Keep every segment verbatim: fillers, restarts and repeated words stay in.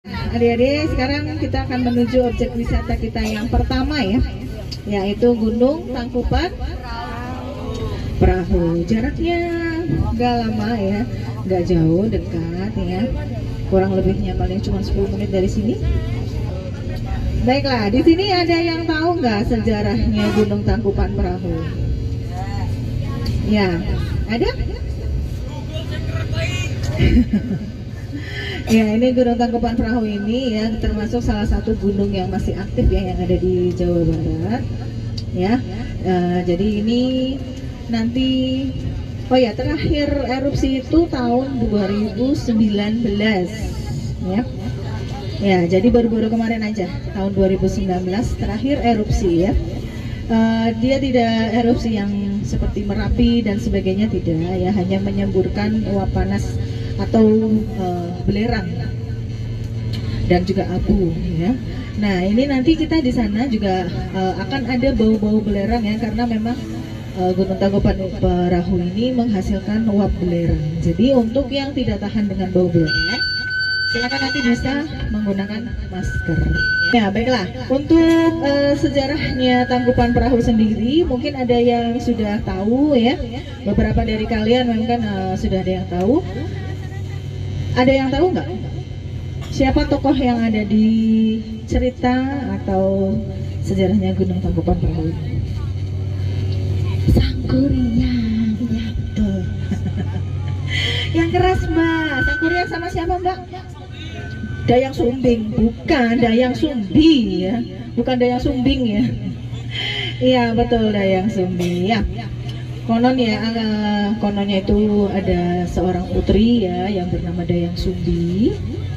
Adik-adik, sekarang kita akan menuju objek wisata kita yang pertama ya, yaitu Gunung Tangkuban Perahu. Jaraknya nggak lama ya, nggak jauh, dekat ya. Kurang lebihnya paling cuma sepuluh menit dari sini. Baiklah, di sini ada yang tahu nggak sejarahnya Gunung Tangkuban Perahu? Ya, ada? Ya, ini Gunung Tangkuban Perahu ini ya termasuk salah satu gunung yang masih aktif ya yang ada di Jawa Barat ya. Uh, jadi ini nanti, oh ya, terakhir erupsi itu tahun dua ribu sembilan belas ya. Ya, jadi baru-baru kemarin aja tahun dua ribu sembilan belas terakhir erupsi ya. Uh, dia tidak erupsi yang seperti Merapi dan sebagainya, tidak ya, hanya menyemburkan uap panas atau uh, belerang dan juga abu ya. Nah, ini nanti kita di sana juga uh, akan ada bau-bau belerang ya, karena memang uh, Gunung Tangkuban Perahu ini menghasilkan uap belerang. Jadi untuk yang tidak tahan dengan bau belerang, silakan nanti bisa menggunakan masker. Ya, baiklah. Untuk uh, sejarahnya Tangkuban Perahu sendiri, mungkin ada yang sudah tahu ya. Beberapa dari kalian mungkin uh, sudah ada yang tahu. Ada yang tahu nggak siapa tokoh yang ada di cerita atau sejarahnya Gunung Tangkuban Perahu? Sangkuriang, ya betul. Yang keras mbak, Sangkuriang sama siapa mbak? Dayang Sumbing, bukan Dayang Sumbi ya, bukan Dayang Sumbing ya. Iya betul, Dayang Sumbi ya. Konon ya, uh, kononnya itu ada seorang putri ya yang bernama Dayang Sumbi.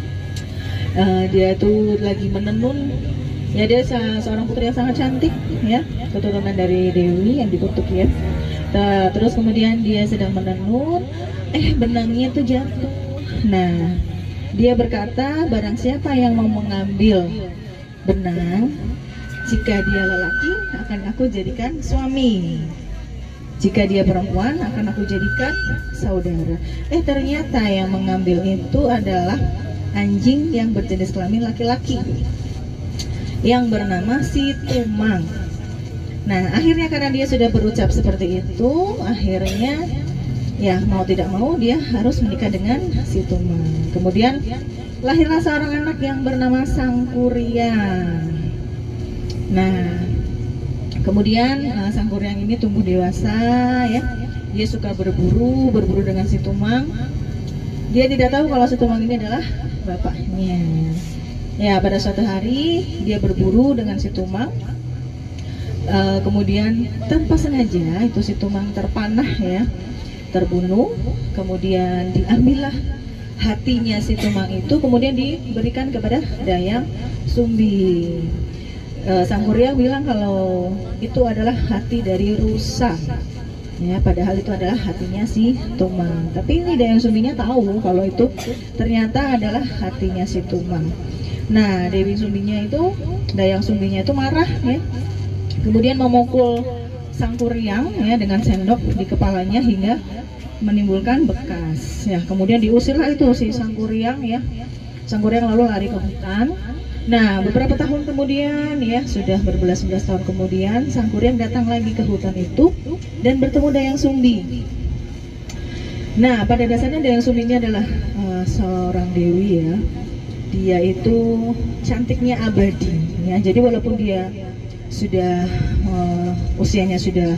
Uh, dia itu lagi menenun ya, dia se seorang putri yang sangat cantik ya, keturunan dari Dewi yang dikutuk ya. T terus kemudian dia sedang menenun, eh benangnya itu jatuh. Nah, dia berkata, barang siapa yang mau mengambil benang, jika dia lelaki akan aku jadikan suami, jika dia perempuan akan aku jadikan saudara. Eh ternyata yang mengambil itu adalah anjing yang berjenis kelamin laki-laki yang bernama Situmang. Nah, akhirnya karena dia sudah berucap seperti itu, akhirnya ya mau tidak mau dia harus menikah dengan Situmang. Kemudian lahirlah seorang anak yang bernama Sangkuriang. Nah, kemudian uh, Sangkuriang ini tumbuh dewasa ya. Dia suka berburu, berburu dengan Situmang. Dia tidak tahu kalau Situmang ini adalah bapaknya. Ya, pada suatu hari dia berburu dengan Situmang. Uh, kemudian tanpa sengaja itu Situmang terpanah ya, terbunuh. Kemudian diambillah hatinya Situmang itu, kemudian diberikan kepada Dayang Sumbi. Uh, Sangkuriang bilang kalau itu adalah hati dari rusa ya, padahal itu adalah hatinya si Tumang. Tapi ini Dayang Sumbinya tahu kalau itu ternyata adalah hatinya si Tumang. Nah, Dewi Sumbinya itu, Dayang Sumbinya itu marah ya, kemudian memukul Sangkuriang ya dengan sendok di kepalanya hingga menimbulkan bekas ya. Kemudian diusirlah itu si Sangkuriang ya. Sangkuriang lalu lari ke hutan. Nah, beberapa tahun kemudian ya, sudah berbelas-belas tahun kemudian, Sangkuriang datang lagi ke hutan itu dan bertemu Dayang Sumbi. Nah, pada dasarnya Dayang Sumbi ini adalah uh, seorang dewi ya. Dia itu cantiknya abadi ya. Jadi walaupun dia sudah uh, usianya sudah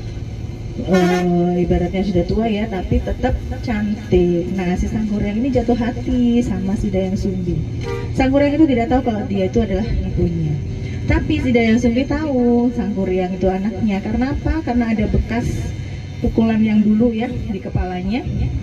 uh, ibaratnya sudah tua ya, tapi tetap cantik. Nah, si Sangkuriang ini jatuh hati sama si Dayang Sumbi. Sangkuriang itu tidak tahu kalau dia itu adalah ibunya. Tapi si Dayang Sumbi tahu Sangkuriang itu anaknya. Karena apa? Karena ada bekas pukulan yang dulu ya di kepalanya.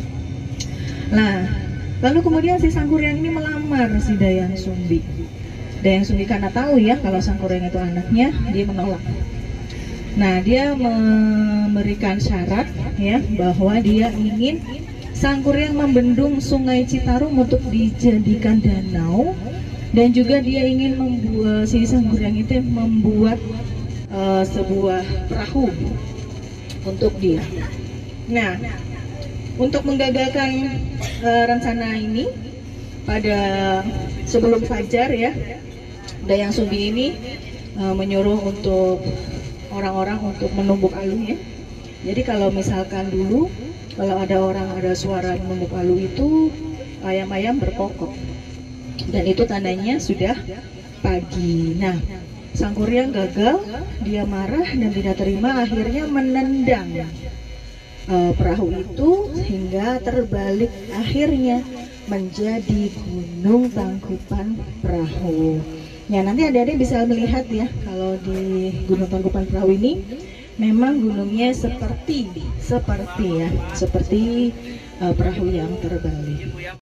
Nah, lalu kemudian si Sangkuriang ini melamar si Dayang Sumbi. Dayang Sumbi karena tahu ya kalau Sangkuriang itu anaknya, dia menolak. Nah, dia memberikan syarat ya bahwa dia ingin Sangkuriang membendung Sungai Citarum untuk dijadikan danau, dan juga dia ingin membuat si Sangkuriang itu membuat uh, sebuah perahu untuk dia. Nah, untuk menggagalkan uh, rencana ini, pada sebelum fajar ya, Dayang Sumbi ini uh, menyuruh untuk orang-orang untuk menumbuk alu ya. Jadi kalau misalkan dulu kalau ada orang ada suara menumbuk alu itu ayam-ayam berkokok, dan itu tandanya sudah pagi. Nah, Sang Kuryang gagal, dia marah dan tidak terima, akhirnya menendang uh, perahu itu hingga terbalik, akhirnya menjadi Gunung Tangkuban Perahu. Ya, nanti adik-adik bisa melihat ya, kalau di Gunung Tangkuban Perahu ini memang gunungnya seperti seperti ya, seperti uh, perahu yang terbalik.